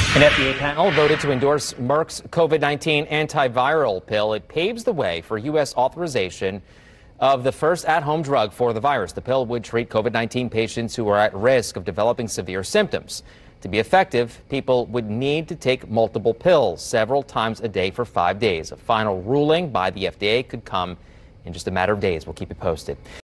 An FDA panel voted to endorse Merck's COVID-19 antiviral pill. It paves the way for U.S. authorization of the first at-home drug for the virus. The pill would treat COVID-19 patients who are at risk of developing severe symptoms. To be effective, people would need to take multiple pills several times a day for 5 days. A final ruling by the FDA could come in just a matter of days. We'll keep you posted.